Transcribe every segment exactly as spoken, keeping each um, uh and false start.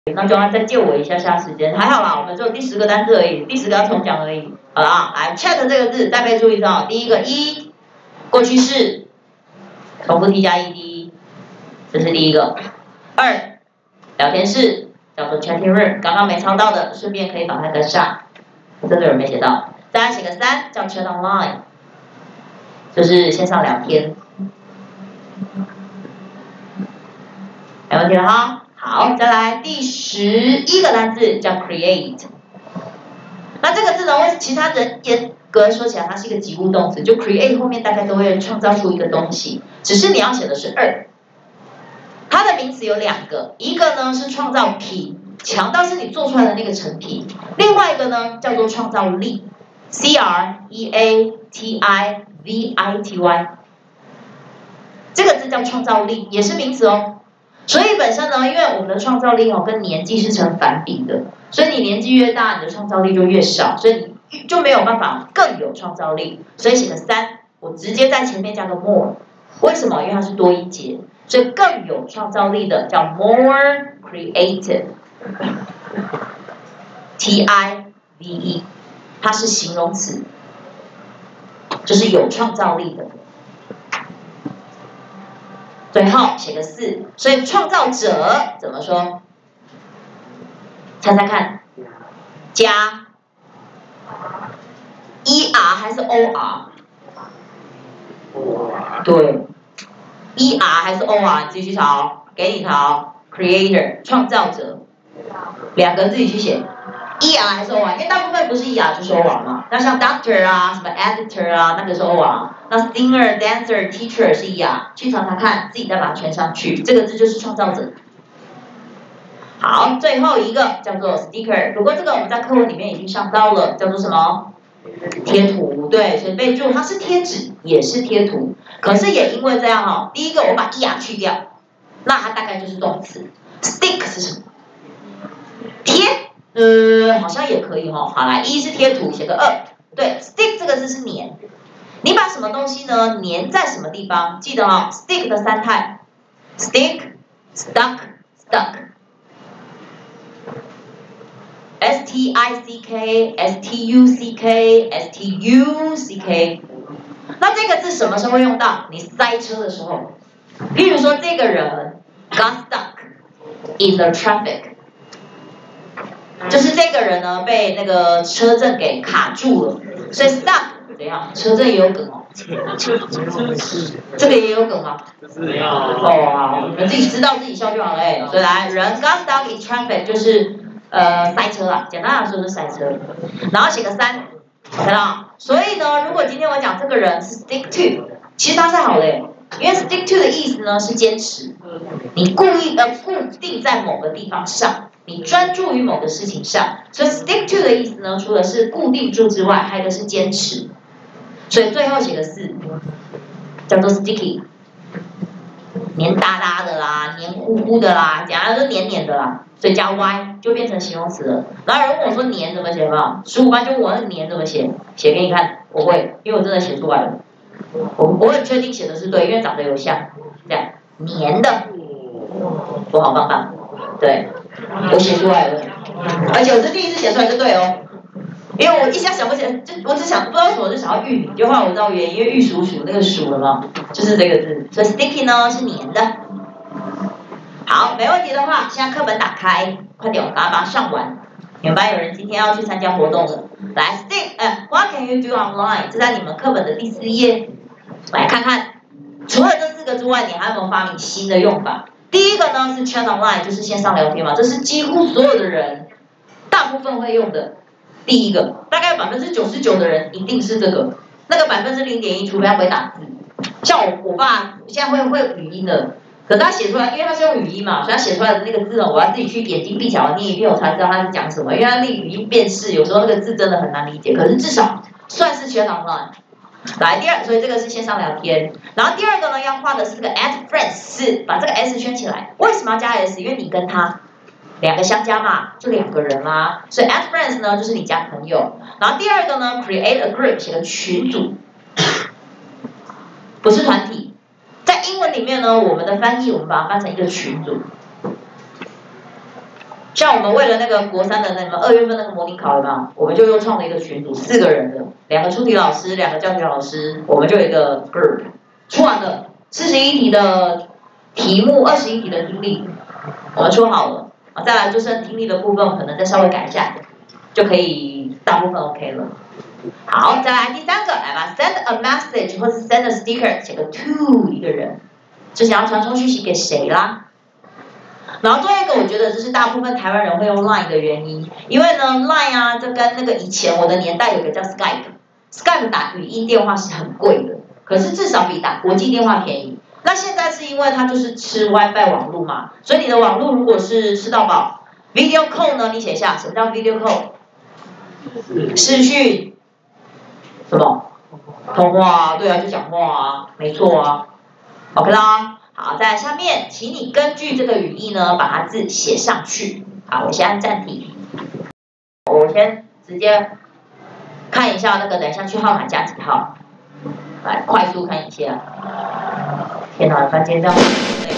那就要再借我一下下时间，还好啦，我们只有第十个单词而已，第十个要重讲而已。好了啊，来 chat 这个字再备注一下哦。第一个一，过去式，重复 t 加 ed， 这是第一个。二，聊天室叫做 chatting room， 刚刚没抄到的，顺便可以把它跟上。这个有人没写到，再来写个三，叫 chat online， 就是线上聊天。没问题了哈。好，再来第十一个单字叫 create。那这个字呢，为其他人严格说起来，它是一个及物动词，就 create 后面大概都会创造出一个东西，只是你要写的是二。它的名词有两个，一个呢是创造品，强调是你做出来的那个成品；另外一个呢叫做创造力 ，C R E A T I V I T Y。这个字叫创造力，也是名词哦。所以本身呢，因为我们的创造力哦跟年纪是成反比的，所以你年纪越大，你的创造力就越少，所以你就没有办法更有创造力。所以写个三，我直接在前面加个 more， 为什么？因为它是多音节，所以更有创造力的叫 more creative，T I V E， 它是形容词，就是有创造力的。最后写个四，所以创造者怎么说？猜猜看，加 E R 还是 O R？ 对 ，E R 还是 O R？ 继续抄，给你抄 ，Creator 创造者，两个自己去写 ，E R 还是 O R？ 因为大部分不是 E R 就是 O R 嘛。那像 Doctor 啊，什么 Editor 啊，那个是 O R。那 Singer、Dancer、Teacher 是 E R， 去查查看，自己再把它圈上去。这个字就是创造者。好，最后一个叫做 Sticker。不过这个我们在课文里面已经上到了，叫做什么？贴图。对，所以备注它是贴纸，也是贴图。可是也因为这样哈、哦，第一个我把 E R 去掉，那它大概就是动词。Stick 是什么？贴。呃，好像也可以哈、哦。好来，一是贴图，写个二。对 ，stick 这个字是粘。你把什么东西呢粘在什么地方？记得哦 ，stick 的三态 ：stick、stuck、stuck。S T I C K、S T U C K、S T U C K。那这个字什么时候会用到？你塞车的时候。譬如说，这个人 got stuck in the traffic， 就是这个人呢被那个车阵给卡住了，所以 stuck。怎样？车阵也有梗哦。这个也有梗吗？哦，好，你们自己知道自己笑就好了哎。所以来，人 got stuck in traffic 就是呃塞车啊，简单来说就是塞车。然后写个三，知道？所以呢，如果今天我讲这个人是 stick to， 其实他是好的，因为 stick to 的意思呢是坚持，你故意呃固定在某个地方上。你专注于某个事情上，所以 stick to 的意思呢，除了是固定住之外，还有一个是坚持。所以最后写个四，叫做 sticky， 黏哒哒的啦，黏糊糊的啦，简单就黏黏的啦。所以加 y 就变成形容词了。然后有人问我说黏怎么写嘛？十五班就问我黏怎么写，写给你看，我会，因为我真的写出来了。我我很确定写的是对，因为长得有像，这样黏的，我好棒棒，对。我写出来了，而且我是第一次写出来就对哦，因为我一下想不起来，就我只想不知道为什么我就想要玉米，就后来我知道原因，因为玉蜀黍那个黍了嘛，就是这个字，所以 sticky 呢是黏的。好，没问题的话，现在课本打开，快点，我赶快把它上完。你们班有人今天要去参加活动了，来 stick， 呃 ，What can you do online？ 这在你们课本的第四页，来看看，除了这四个之外，你还有没有发明新的用法？第一个呢是 chat online， 就是线上聊天嘛，这是几乎所有的人大部分会用的。第一个，大概百分之九十九的人一定是这个，那个百分之零点一，除非他不会打字。像我我爸现在会会语音的，可是他写出来，因为他是用语音嘛，所以他写出来的那个字呢，我要自己去眼睛闭起来念一遍，我才知道他是讲什么，因为他那语音辨识有时候那个字真的很难理解，可是至少算是 chat online。来，第二，所以这个是线上聊天。然后第二个呢，要画的是这个 add friends， 是把这个 s 圈起来。为什么要加 s？ 因为你跟他两个相加嘛，就两个人嘛。所以 add friends 呢，就是你加朋友。然后第二个呢 ，create a group， 写个群组，不是团体。在英文里面呢，我们的翻译我们把它翻成一个群组。 像我们为了那个国三的那个二月份那个模拟考有没有？我们就又创了一个群组，四个人的，两个出题老师，两个教学老师，我们就有一个 group， 出完了四十一题的题目，二十一题的听力，我们说好了啊，再来就剩听力的部分，可能再稍微改一下，就可以大部分 OK 了。好，再来第三个，来吧 ，send a message 或是 send a sticker， 写个 to 一个人，是想要传送讯息给谁啦？然后最后一个，我觉得这是大部分台湾人会用 Line 的原因，因为呢 Line 啊，这跟那个以前我的年代有个叫 Skype，Skype 打语音电话是很贵的，可是至少比打国际电话便宜。那现在是因为它就是吃 WiFi 网路嘛，所以你的网路如果是吃到饱 ，Video Call 呢，你写一下什么叫 Video Call？ 视讯。什么？通话啊，对啊，就讲话啊，没错啊。OK 啦，好，在下面，请你根据这个语义呢，把它字写上去。好，我先按暂停。我先直接看一下那个，等一下去号码加几号，来快速看一下。天哪，突然间这样。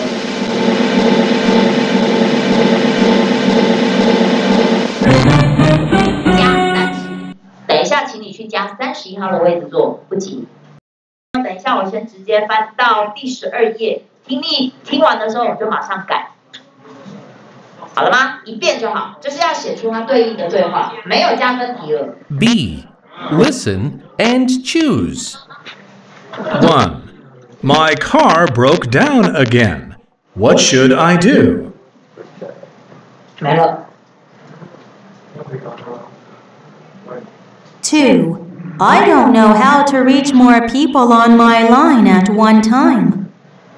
等一下，请你去加三十一号的位置坐，不急。等一下，我先直接翻到第十二页，听力听完的时候我就马上改，好了吗？一遍就好，就是要写出它对应的对话，没有加分题了。 B. Listen and choose. One. My car broke down again. What should I do? 没了。 Two. I don't know how to reach more people on my line at one time.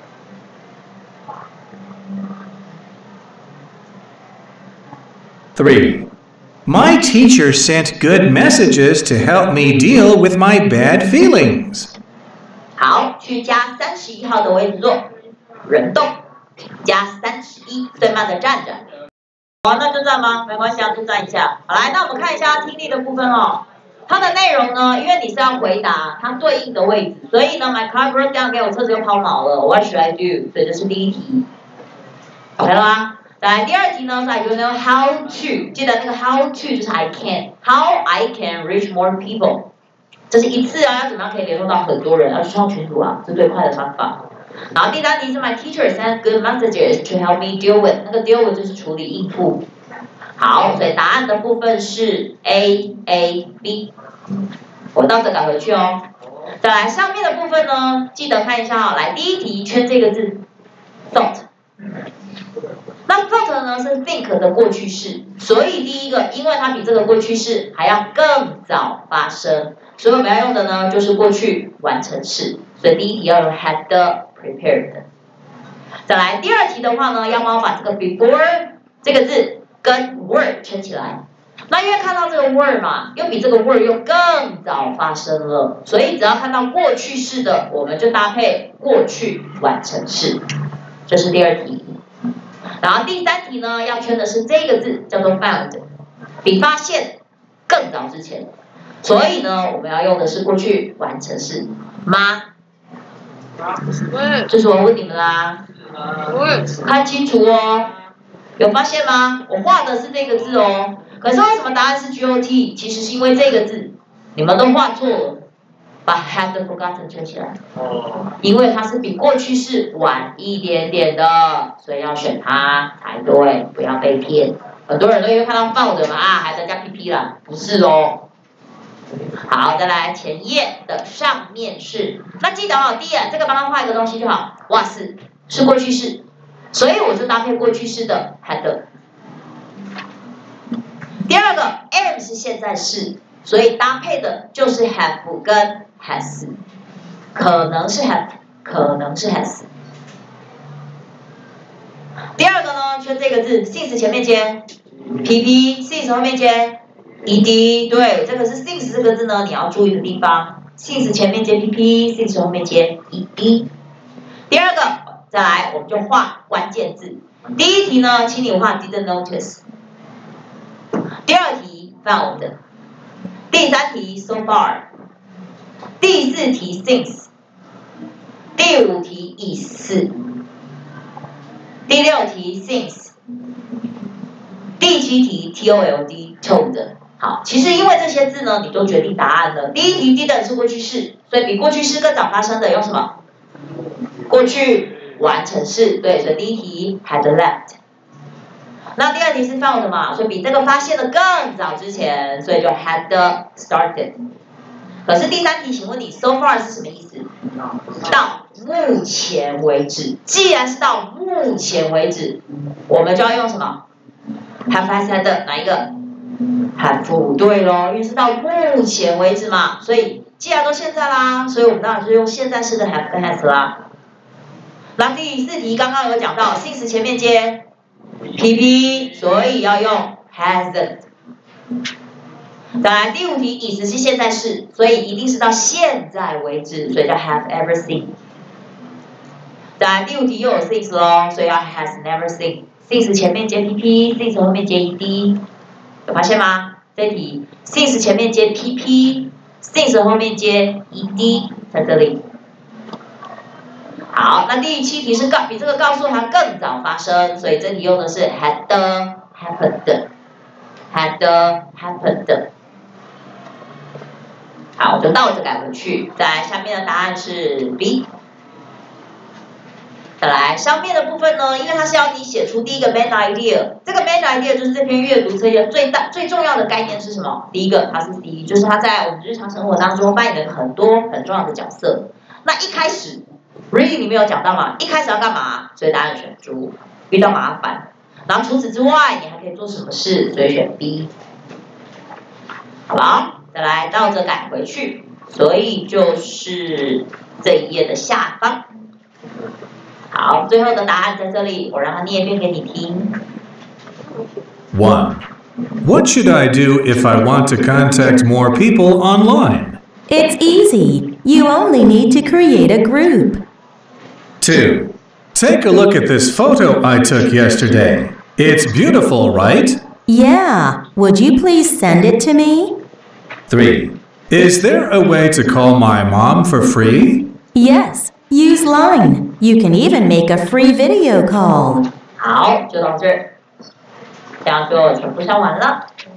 Three. My teacher sent good messages to help me deal with my bad feelings. 好，去加三十一号的位置坐，人动，加三十一，最慢的站着。好，那就站吗？没关系啊，就站一下。好，来，那我们看一下听力的部分哦。它的内容呢，因为你是要回答它对应的位置，所以呢 ，My car broke down， 给我车子又抛锚了 ，What should I do？ 所以这是第一题 ，OK 了吗？再来第二题呢是 I don't know how to， 记得那个 how to 就是 I can，how I can reach more people， 这是一次啊，要怎么样可以联络到很多人，要去创群组啊，是最快的方法。然后第三题是 My teacher sent good messages to help me deal with， 那个 deal with 就是处理应付。好，所以答案的部分是 A A B。我倒着改回去哦。再来上面的部分呢，记得看一下哦。来，第一题圈这个字 ，thought。那 thought 呢是 think 的过去式，所以第一个，因为它比这个过去式还要更早发生，所以我们要用的呢就是过去完成式。所以第一题要用 had prepared。再来第二题的话呢，要帮我把这个 before 这个字跟 word 圈起来。那因为看到这个 word 嘛，又比这个 word 又更早发生了，所以只要看到过去式的，我们就搭配过去完成式。这是第二题。然后第三题呢，要圈的是这个字，叫做 found， 比发现更早之前。所以呢，我们要用的是过去完成式吗？这是我问你们啦，看清楚哦。有发现吗？我画的是这个字哦。可是为什么答案是 G O T？ 其实是因为这个字你们都画错了，把 had forgotten 圈起来。因为它是比过去式晚一点点的，所以要选它才对，不要被骗。很多人都因为看到 found 嘛，啊，还在加 P P 啦，不是哦。好，再来前页的上面是，那记得哦，第一这个帮他画一个东西就好。哇是是过去式，所以我就搭配过去式的 had。第二个 am 是现在式，所以搭配的就是 have 跟 has， 可能是 have， 可能是 has。第二个呢，圈这个字 since 前面接 pp， since 后面接 ed， 对，这个是 since 这个字呢，你要注意的地方 ，since 前面接 pp， since 后面接 ed。第二个，再来我们就画关键字。第一题呢，请你画 didn't notice。第二题 found， 第三题 so far， 第四题 since， 第五题 is， 第六题 since， 第七题 T O L D told。好，其实因为这些字呢，你都决定答案了。第一题 didn't 是过去式，所以比过去式更早发生的用什么？过去完成式，对，所以第一题 had left。那第二题是 found 嘛，所以比这个发现的更早之前，所以就 had started。可是第三题，请问你 so far 是什么意思？到目前为止。既然是到目前为止，我们就要用什么 ？have has had 哪一个？ have 对咯，因为是到目前为止嘛，所以既然都现在啦，所以我们当然是用现在式的 have 跟 has 啦。那第四题刚刚有讲到 since 前面接 P P， 所以要用 hasn't。再来第五题 is 是现在式，所以一定是到现在为止，所以叫 have ever seen。再来第五题又有 since 咯，所以要 has never seen。since 前面接 P P，since 后面接 E D。 有发现吗？这题 since 前面接 P P，since 后面接 E D， 在这里。好，那第七题是告比这个告诉还更早发生，所以这题用的是 had happened，had happened。好，我就倒着改回去。再来，下面的答案是 B。 再来，上面的部分呢，因为它是要你写出第一个 main idea， 这个 main idea 就是这篇阅读测验最大最重要的概念是什么？第一个，它是 D， 就是它在我们日常生活当中扮演了很多很重要的角色。那一开始 reading 里面有讲到嘛，一开始要干嘛？所以答案选猪，遇到麻烦。然后除此之外，你还可以做什么事？所以选 B。好不好？再来倒着改回去，所以就是这一页的下方。 好，最后的答案在这里，我让他念一遍给你听。 one. What should I do if I want to contact more people online? It's easy. You only need to create a group. two. Take a look at this photo I took yesterday. It's beautiful, right? Yeah. Would you please send it to me? three. Is there a way to call my mom for free? Yes. Use Line. You can even make a free video call. 好，就到这儿，这样就全部上完了。